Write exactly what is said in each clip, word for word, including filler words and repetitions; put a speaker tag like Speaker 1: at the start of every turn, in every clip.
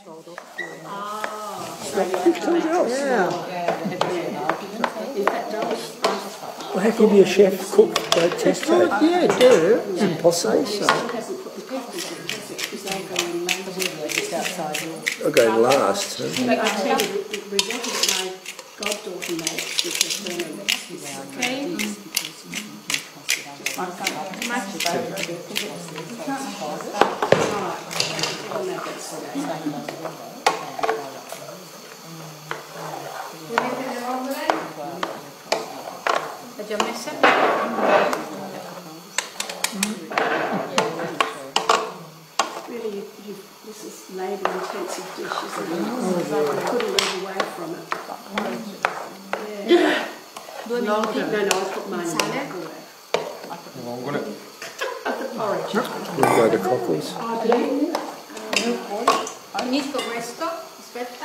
Speaker 1: rolled off during
Speaker 2: Ah,
Speaker 3: Yeah.
Speaker 4: Well, how can you be a chef, cook, uh, test tape?
Speaker 3: Yeah, do.
Speaker 4: It's impossible. I'll go last. Huh?
Speaker 2: But I tell you, the risotto that my goddaughter makes with her ferment is okay.
Speaker 1: L'ho già messa?
Speaker 2: Really, you, you, this is labour-intensive dish, isn't it? I couldn't move away from it. Yeah.
Speaker 1: Due
Speaker 2: No,
Speaker 1: minuti.
Speaker 2: no, no, I'll put mine in the
Speaker 1: Sale?
Speaker 2: microwave.
Speaker 5: I'm gonna.
Speaker 2: Porridge.
Speaker 4: We'll go to cockles.
Speaker 1: Finisco questo, aspetta.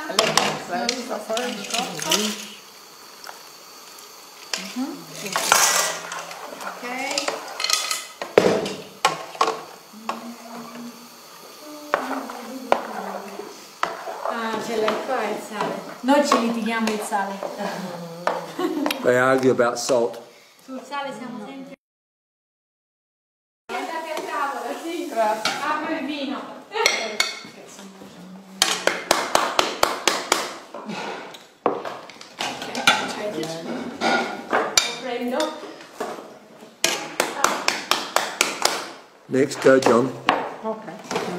Speaker 1: Ok. Ah, ce l'hai qua il sale.
Speaker 6: Noi ci litighiamo il sale.
Speaker 4: They argue about salt.
Speaker 6: Sul sale siamo sempre...
Speaker 1: Andate a tavola, sì. Grazie. Apro il vino. Lo prendo.
Speaker 4: Next, go John.
Speaker 3: Okay.